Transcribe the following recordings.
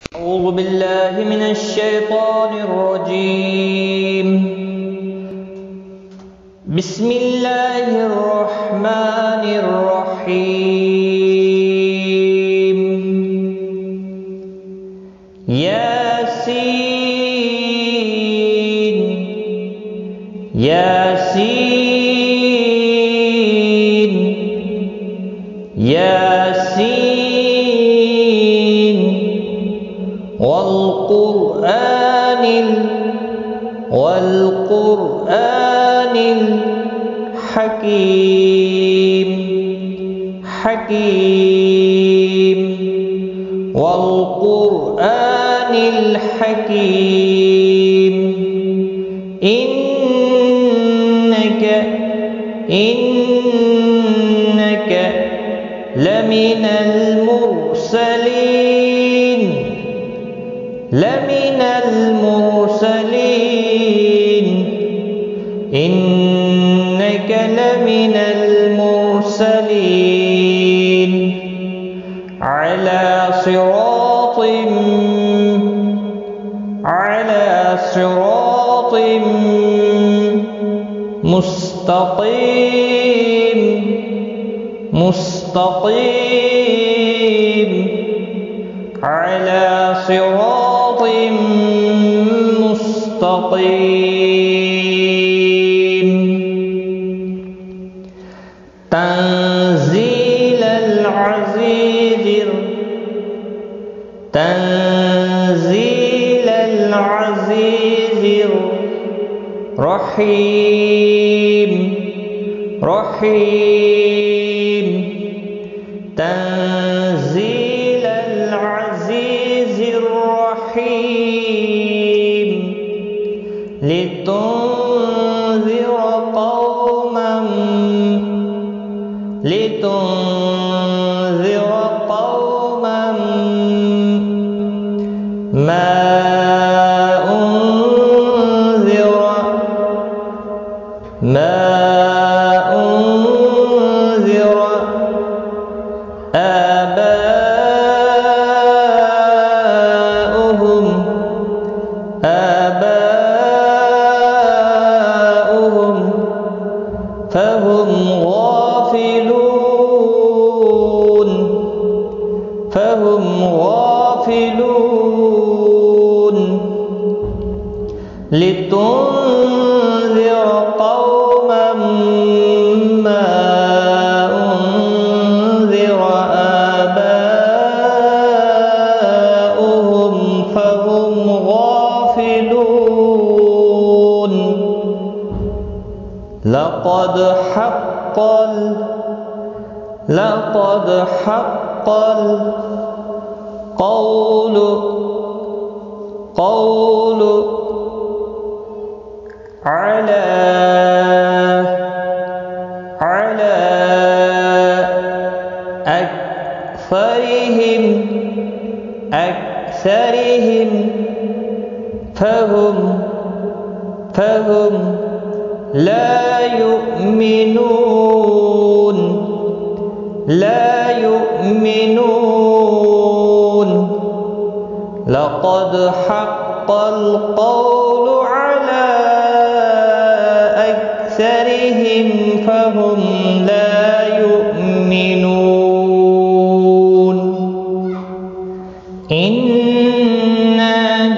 أعوذ بالله من الشيطان الرجيم. بسم الله الرحمن الرحيم. ياسين ياسين ياسين والقرآن الحكيم والقرآن الحكيم. إنك لمن المرسلين إنك لمن المرسلين على صراط مستقيم على صراط مستقيم. تنزيل العزيز الرحيم تنزيل العزيز الرحيم. لتنذر قوما ما أنذر آباؤهم فهم غافلون. لتنذر قوما ما أنذر آباؤهم فهم غافلون. لقد حق القول على أكثرهم فهم لا يؤمنون. لقد حق القول على أكثرهم فهم لا يؤمنون. إنا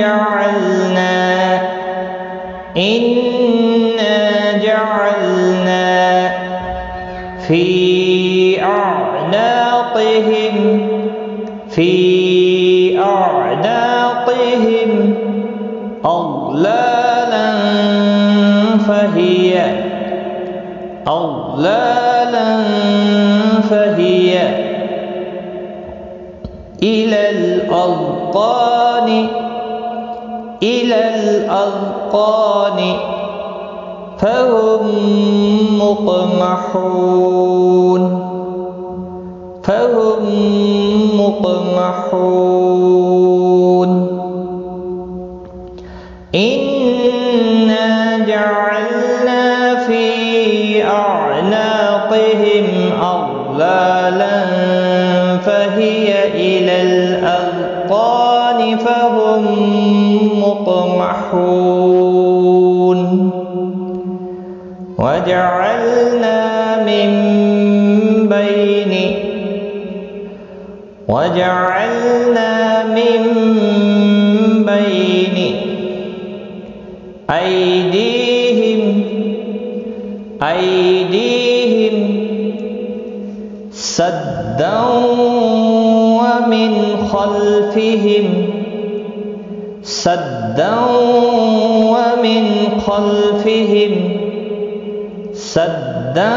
جعلنا في أعناقهم أغلالا فهي إلى الأذقان فهم مقمحون. إنا جعلنا في أعناقهم أغلالا فهي إلى الأذقان فهم مطمحون وجعلنا من بين أيديهم سدا ومن خلفهم سدا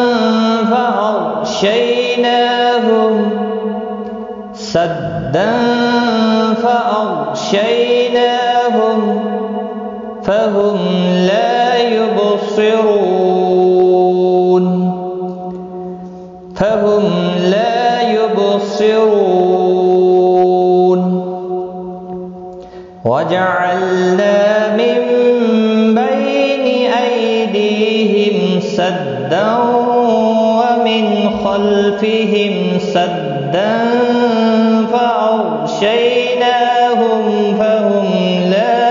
فأغشيناهم فهم لا يبصرون وجعلنا من بين أيديهم سدا ومن خلفهم سدا فأغشيناهم فهم لا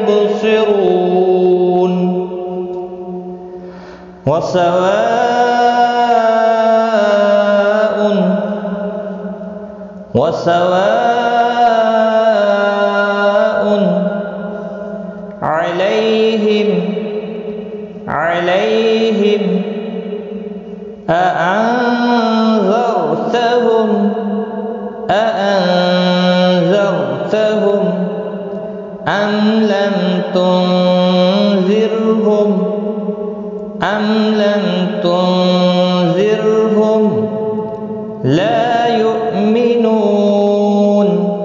يبصرون وسواء عليهم أأنذرتهم أم لم تنذرهم لا يؤمنون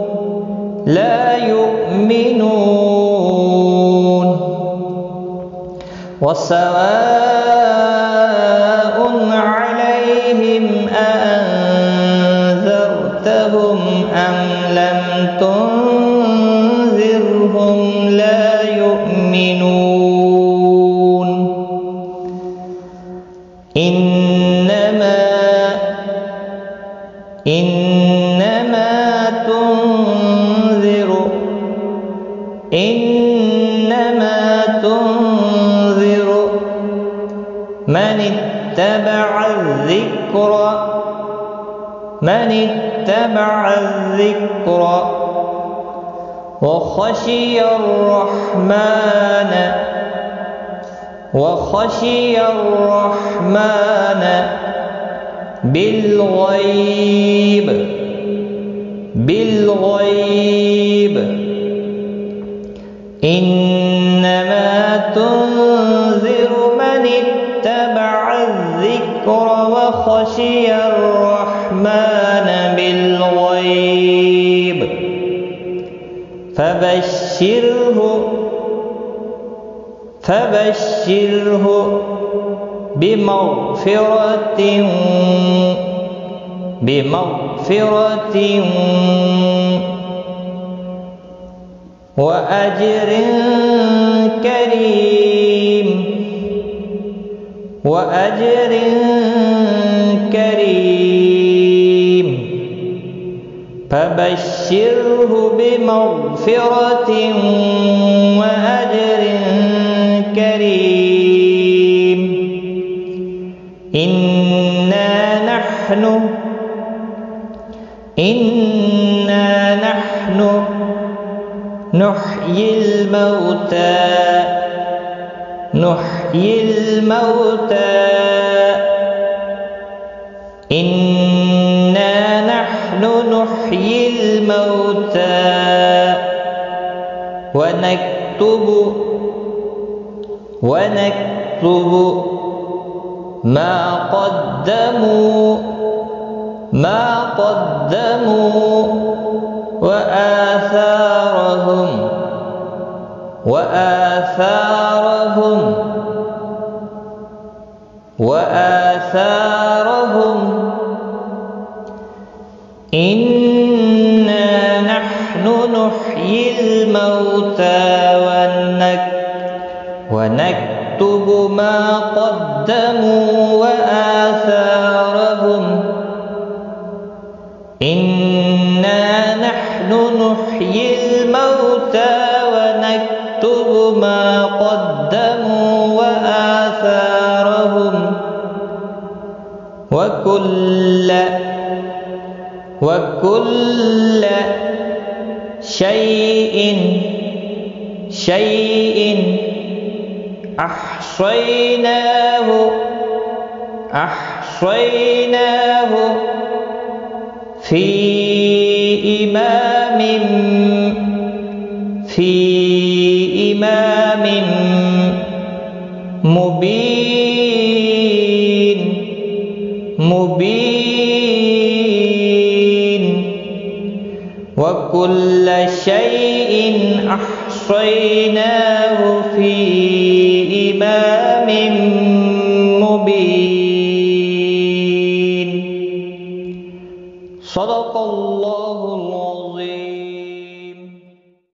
وسواء عليهم أأنذرتهم أم لم تنذرهم لا يؤمنون إنما تنذر من اتبع الذكر وخشي الرحمن بالغيب إنما تنذر من اتبع الذكر وخشي الرحمن بالغيب فبشره بمغفرة وأجر كريم فبشره بمغفرة وأجر كريم إنا نحن نحيي الموتى إنا نحن نحيي الموتى ونكتب ما قدموا وآثارهم إنا نحن نحيي الموتى ونكتب ما قدموا وآثارهم إنا نحن نحيي الموتى ونكتب ما قدموا وآثارهم وكل شيء أحصيناه في إمام مبين وكل شيء أحصيناه في إمام